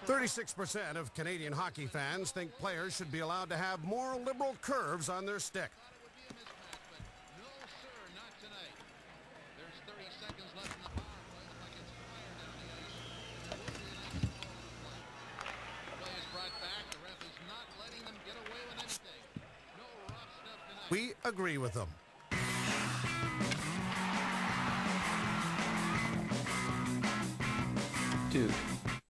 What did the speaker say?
36% of Canadian hockey fans think players should be allowed to have more liberal curves on their stick. We agree with them. Dude.